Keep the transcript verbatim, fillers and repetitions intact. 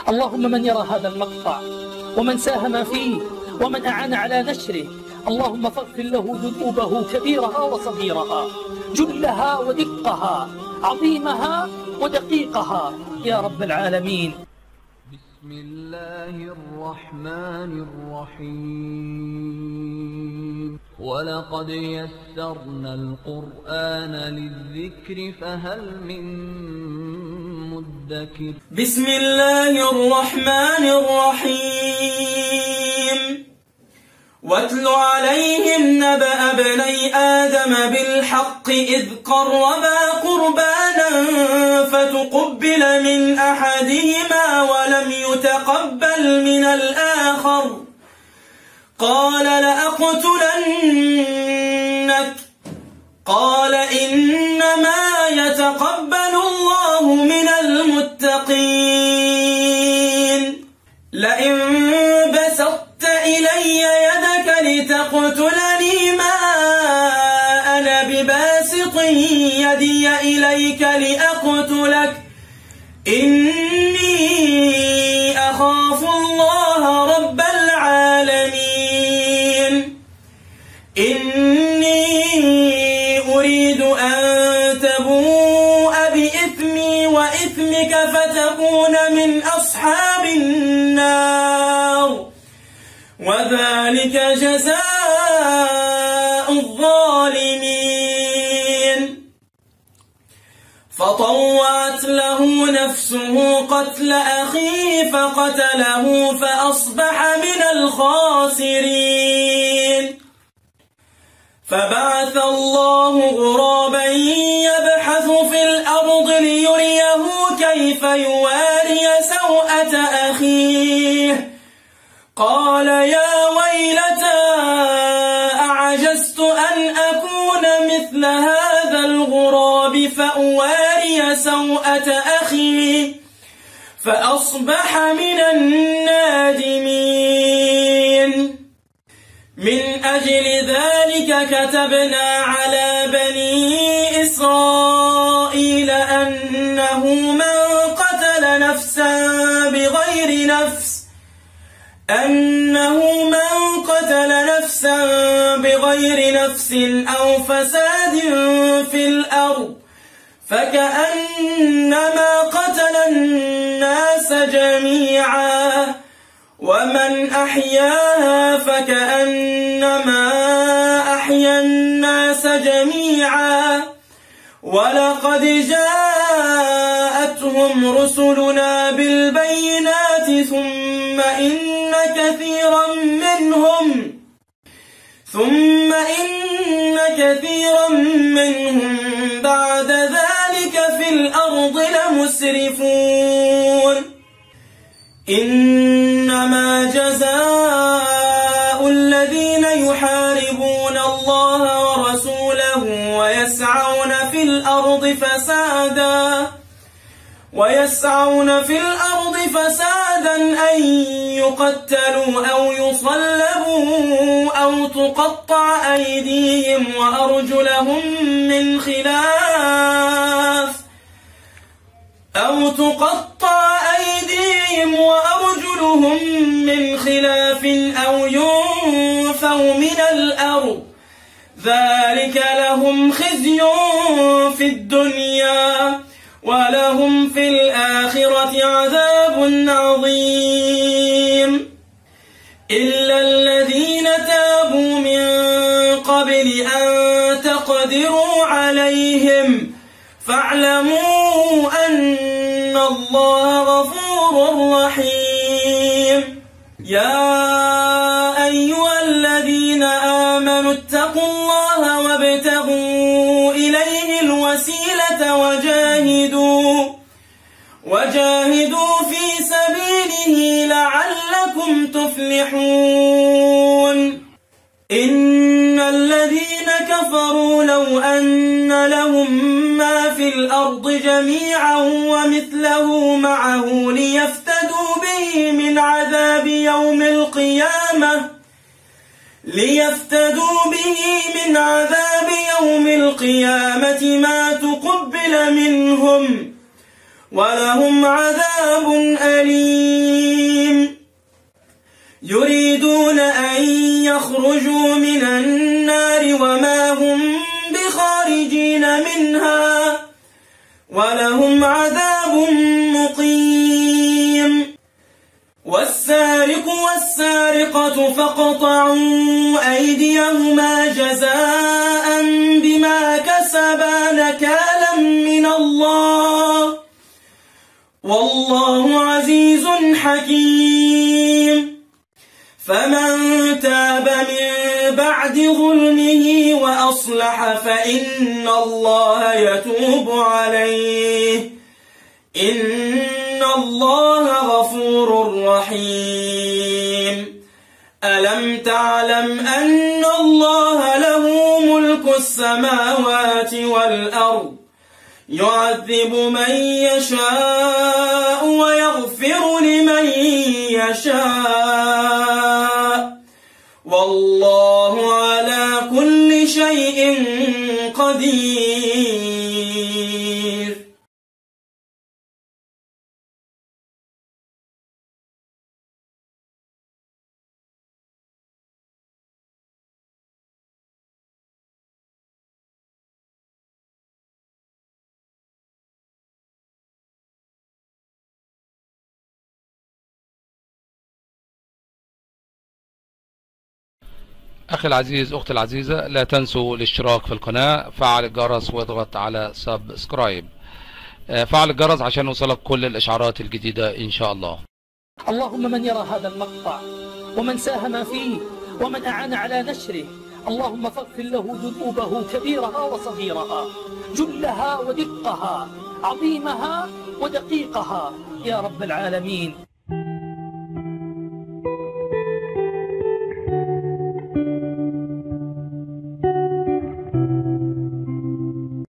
اللهم من يرى هذا المقطع ومن ساهم فيه ومن أعان على نشره، اللهم فاغفر له ذنوبه كبيرها وصغيرها، جلها ودقها، عظيمها ودقيقها يا رب العالمين. بسم الله الرحمن الرحيم. ولقد يسرنا القرآن للذكر فهل من مدكر. بسم الله الرحمن الرحيم. واتل عليهم نبأ ابني آدم بالحق إذ قربا قربانا فتقبل من أحدهما ولم يتقبل من الآخر قال لأقتلنك قال إنما يتقبل الله من المتقين. لئن بسطت إلي يدك لتقتلني ما أنا بباسط يدي إليك لأقتلك إني أخاف الله رب العالمين. إني أريد أن تبوء بإثمي وإثمك فتكون من أصحاب النار وذلك جزاء الظالمين. فطوعت له نفسه قتل أخيه فقتله فأصبح من الخاسرين. فبعث الله غرابا يبحث في الأرض ليريه كيف يواري سوءة أخيه قال يا ويلتى أعجزت أن أكون مثل هذا الغراب فأواري سوءة أخي فأصبح من النادمين. من أجل ذلك كتبنا على بني إسرائيل أنه من قتل نفسا بغير نفس أنه من قتل نفسا بغير نفس أو فساد في الأرض فكأنما قتل الناس جميعا ومن أحياها فكأنما أحيا الناس جميعا. ولقد جاءتهم رسلنا بالبينات ثم إن كثيرا منهم ثم إن كثيرا منهم بعد ذلك في الأرض لمسرفون. إنما جزاء الذين يحاربون الله ورسوله ويسعون في الأرض فسادا ويسعون في الأرض فسادا أن يقتلوا أو يصلبوا أو تقطع أيديهم وأرجلهم من خلاف أو تقطع أيديهم وأرجلهم من خلاف أو ينفوا من الأرض ذلك لهم خزي في الدنيا ولهم في الآخرة عذاب عظيم. إلا الذين تابوا من قبل أن تقدروا عليهم فاعلموا أن الله غفور رحيم. يا أيها الذين آمنوا اتقوا الله وابتغوا إليه الوسيلة وجاهدوا وجاهدوا في سبيله لعلكم تفلحون. إن الذين كفروا لو أن لهم ما في الأرض جميعا ومثله معه ليفتدوا به من عذاب يوم القيامة ليفتدوا به من عذاب يوم القيامة ما تقبل منهم ولهم عذاب أليم يريدون أن يخرجوا من النار وما هم بخارجين منها ولهم عذاب مقيم والسارق والسارقة فاقطعوا أيديهما جزاء بما كسبا نكالا من الله والله عزيز حكيم فمن تاب من بعد ظلمه وأصلح فإن الله يتوب عليه إن الله غفور رحيم ألم تعلم أن الله له ملك السماوات والأرض يعذب من يشاء ويغفر لمن يشاء والله على كل شيء قدير. أخي العزيز أختي العزيزة، لا تنسوا الاشتراك في القناة، فعل الجرس واضغط على سبسكرايب. فعل الجرس عشان يوصلك كل الإشعارات الجديدة إن شاء الله. اللهم من يرى هذا المقطع ومن ساهم فيه ومن أعان على نشره، اللهم فاغفر له ذنوبه كبيرها وصغيرها، جلها ودقها، عظيمها ودقيقها يا رب العالمين.